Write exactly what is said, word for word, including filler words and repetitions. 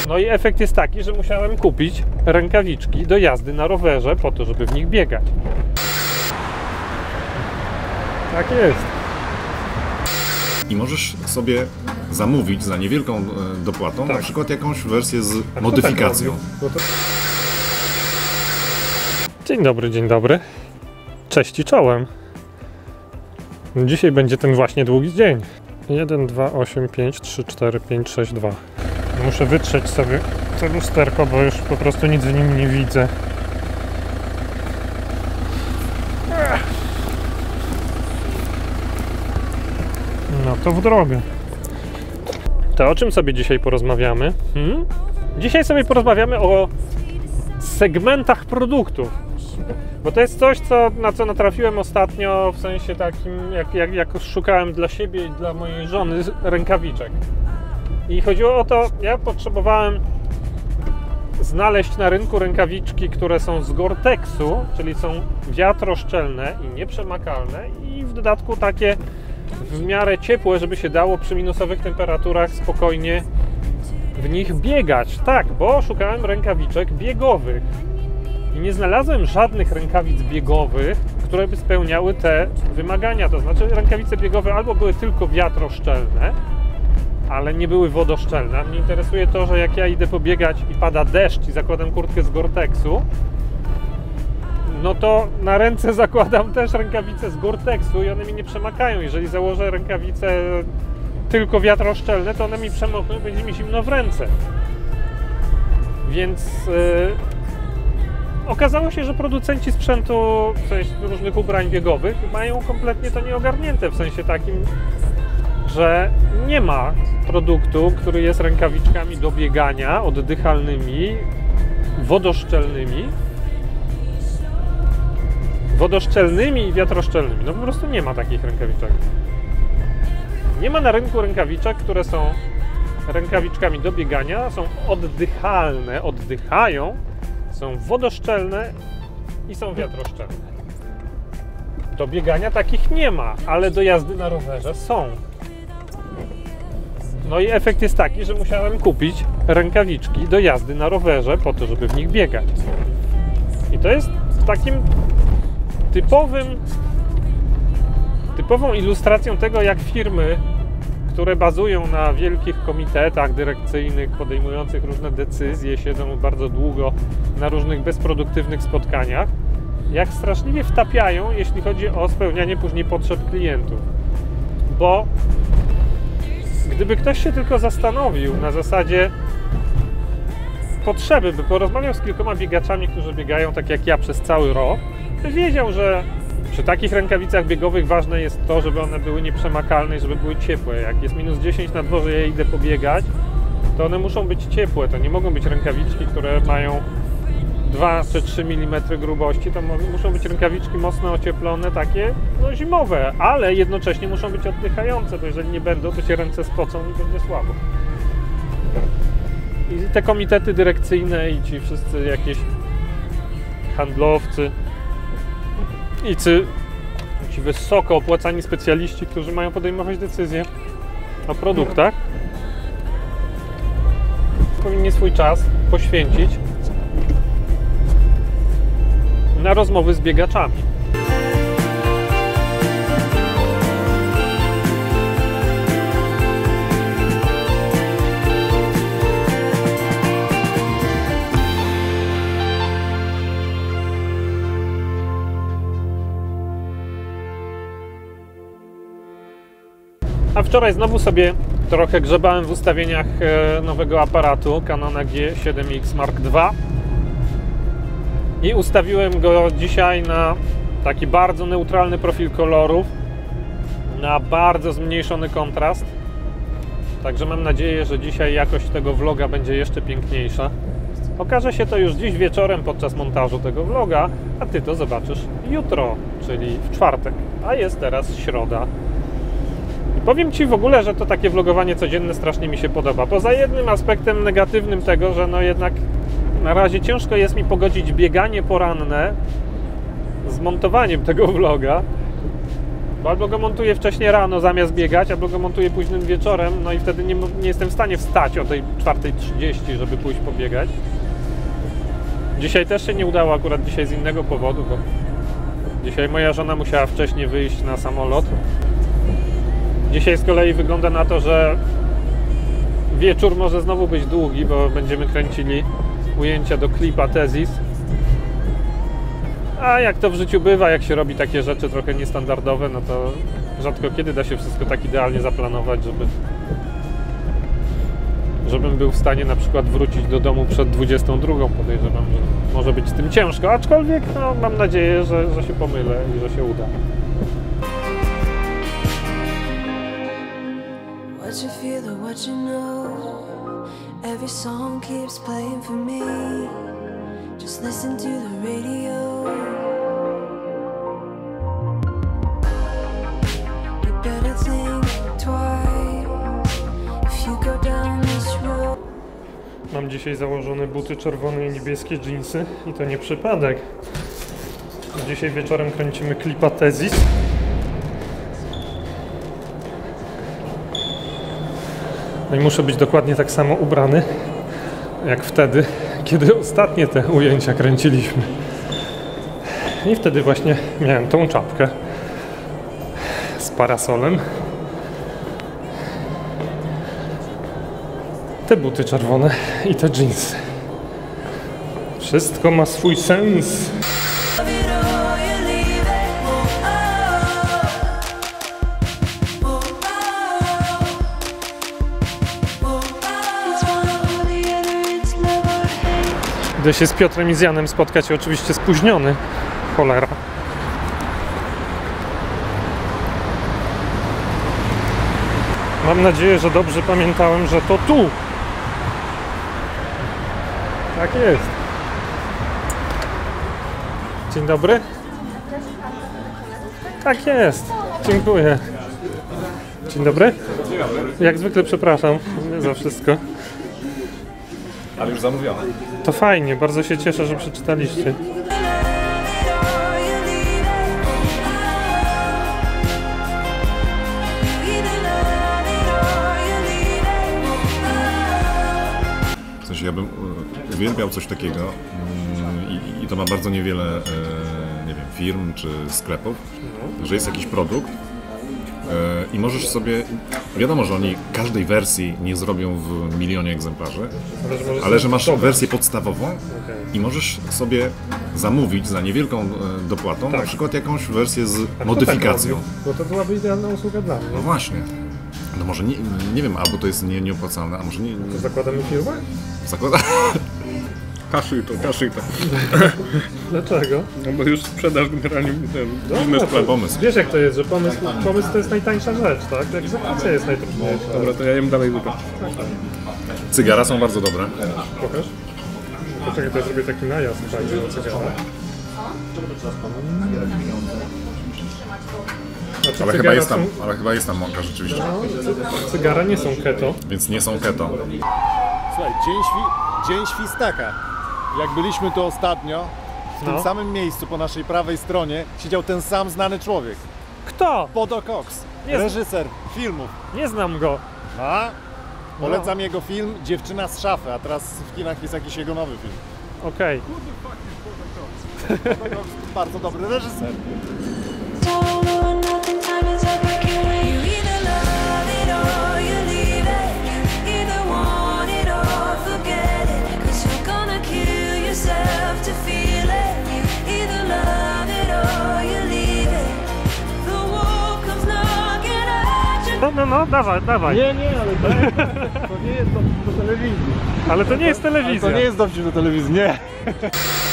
No i efekt jest taki, że musiałem kupić rękawiczki do jazdy na rowerze po to, żeby w nich biegać. Tak jest. I możesz sobie zamówić za niewielką dopłatą tak. na przykład jakąś wersję z modyfikacją. Tak to... Dzień dobry, dzień dobry. Cześć i czołem. Dzisiaj będzie ten właśnie długi dzień. jeden, dwa, osiem, pięć, trzy, cztery, pięć, sześć, dwa. Muszę wytrzeć sobie to lusterko, bo już po prostu nic w nim nie widzę. No to w drogę. To o czym sobie dzisiaj porozmawiamy? Hmm? Dzisiaj sobie porozmawiamy o segmentach produktów. Bo to jest coś, co, na co natrafiłem ostatnio, w sensie takim, jak, jak, jak szukałem dla siebie i dla mojej żony rękawiczek. I chodziło o to, ja potrzebowałem znaleźć na rynku rękawiczki, które są z Gore-Texu, czyli są wiatroszczelne i nieprzemakalne i w dodatku takie w miarę ciepłe, żeby się dało przy minusowych temperaturach spokojnie w nich biegać. Tak, bo szukałem rękawiczek biegowych i nie znalazłem żadnych rękawic biegowych, które by spełniały te wymagania. To znaczy rękawice biegowe albo były tylko wiatroszczelne, ale nie były wodoszczelne. Mnie interesuje to, że jak ja idę pobiegać i pada deszcz i zakładam kurtkę z Gore-Texu, no to na ręce zakładam też rękawice z Gore-Texu i one mi nie przemakają. Jeżeli założę rękawice tylko wiatroszczelne, to one mi przemokną i będzie mi zimno w ręce. Więc yy, okazało się, że producenci sprzętu, w sensie różnych ubrań biegowych, mają kompletnie to nieogarnięte, w sensie takim, że nie ma produktu, który jest rękawiczkami do biegania, oddychalnymi, wodoszczelnymi, wodoszczelnymi i wiatroszczelnymi. No po prostu nie ma takich rękawiczek. Nie ma na rynku rękawiczek, które są rękawiczkami do biegania, są oddychalne, oddychają, są wodoszczelne i są wiatroszczelne. Do biegania takich nie ma, ale do jazdy na rowerze są. No i efekt jest taki, że musiałem kupić rękawiczki do jazdy na rowerze po to, żeby w nich biegać. I to jest takim typowym, typową ilustracją tego, jak firmy, które bazują na wielkich komitetach dyrekcyjnych podejmujących różne decyzje, siedzą bardzo długo na różnych bezproduktywnych spotkaniach, jak straszliwie wtapiają, jeśli chodzi o spełnianie później potrzeb klientów. Bo gdyby ktoś się tylko zastanowił na zasadzie potrzeby, by porozmawiał z kilkoma biegaczami, którzy biegają tak jak ja przez cały rok, to wiedział, że przy takich rękawicach biegowych ważne jest to, żeby one były nieprzemakalne i żeby były ciepłe. Jak jest minus dziesięć na dworze, ja idę pobiegać, to one muszą być ciepłe. To nie mogą być rękawiczki, które mają dwa czy trzy milimetry grubości. To muszą być rękawiczki mocno ocieplone, takie no, zimowe, ale jednocześnie muszą być oddychające, bo jeżeli nie będą, to się ręce spocą i będzie słabo. I te komitety dyrekcyjne i ci wszyscy jakieś handlowcy i ci, ci wysoko opłacani specjaliści, którzy mają podejmować decyzje o produktach, powinni swój czas poświęcić na rozmowy z biegaczami. A wczoraj znowu sobie trochę grzebałem w ustawieniach nowego aparatu Canona G siedem X Mark dwa i ustawiłem go dzisiaj na taki bardzo neutralny profil kolorów, na bardzo zmniejszony kontrast. Także mam nadzieję, że dzisiaj jakość tego vloga będzie jeszcze piękniejsza. Okaże się to już dziś wieczorem podczas montażu tego vloga, a Ty to zobaczysz jutro, czyli w czwartek, a jest teraz środa. I powiem Ci w ogóle, że to takie vlogowanie codzienne strasznie mi się podoba. Poza jednym aspektem negatywnym tego, że no jednak na razie ciężko jest mi pogodzić bieganie poranne z montowaniem tego vloga, Bo albo go montuję wcześniej rano zamiast biegać, albo go montuję późnym wieczorem, no i wtedy nie, nie jestem w stanie wstać o tej czwartej trzydzieści, żeby pójść pobiegać. Dzisiaj też się nie udało, akurat dzisiaj z innego powodu, bo dzisiaj moja żona musiała wcześniej wyjść na samolot. Dzisiaj z kolei wygląda na to, że wieczór może znowu być długi, bo będziemy kręcili ujęcia do klipa Tezis. A jak to w życiu bywa, jak się robi takie rzeczy trochę niestandardowe, no to rzadko kiedy da się wszystko tak idealnie zaplanować, żeby żebym był w stanie na przykład wrócić do domu przed dwudziestą drugą. Podejrzewam, że może być z tym ciężko, aczkolwiek no, mam nadzieję, że, że się pomylę i że się uda. What you feel or what you know, every song keeps playing for me. Just listen to the radio. You better think twice if you go down this road. Mam dzisiaj założone buty czerwone i niebieskie dżinsy i to nie przypadek. Dzisiaj wieczorem kręcimy klipa Tezis. No i muszę być dokładnie tak samo ubrany jak wtedy, kiedy ostatnie te ujęcia kręciliśmy. I wtedy właśnie miałem tą czapkę z parasolem, te buty czerwone i te dżinsy. Wszystko ma swój sens. Idę się z Piotrem i z Janem spotkać, oczywiście spóźniony. Cholera. Mam nadzieję, że dobrze pamiętałem, że to tu. Tak jest. Dzień dobry. Tak jest. Dziękuję. Dzień dobry. Jak zwykle przepraszam za wszystko. Ale już zamówione. To fajnie, bardzo się cieszę, że przeczytaliście. W sensie ja bym uwielbiał coś takiego i, i to ma bardzo niewiele nie wiem, firm czy sklepów, że jest jakiś produkt i możesz sobie, wiadomo, że oni każdej wersji nie zrobią w milionie egzemplarzy, ale, ale że masz wersję podstawową okay. i możesz sobie zamówić za niewielką dopłatą tak. na przykład jakąś wersję z a modyfikacją. Tak bo to byłaby idealna usługa dla mnie. No właśnie. No może nie, nie wiem, albo to jest nie, nieopłacalne, a może nie... To zakładamy firmę? Zakładamy? Kaszuj to, kaszuj to. Dlaczego? No bo już sprzedaż generalnie ten no, biznesplan. Pomysł. Wiesz jak to jest, że pomysł, pomysł to jest najtańsza rzecz, tak? Egzekucja jest najtrudniejsza. Dobra, to ja jem dalej zupę. Cygara są bardzo dobre. Pokaż. Poczekaj, to ja zrobię taki najazd fajny o cygara. Znaczy, ale, chyba jest tam, są... ale chyba jest tam mąka rzeczywiście. No, cygara nie są keto. Więc nie są keto. Słuchaj, dzień, świ dzień świstaka. Jak byliśmy tu ostatnio, w no. tym samym miejscu po naszej prawej stronie siedział ten sam znany człowiek. Kto? Bodo Cox, nie reżyser filmów. Nie znam go. A? Polecam no. jego film Dziewczyna z szafy, a teraz w kinach jest jakiś jego nowy film. Okej. Okay. Bodo Cox, bardzo dobry reżyser. No, no, no, dawaj, dawaj. Nie, nie, ale to, to nie jest do, do telewizji. Ale to nie jest telewizja. Ale to nie jest dowcip do telewizji, nie.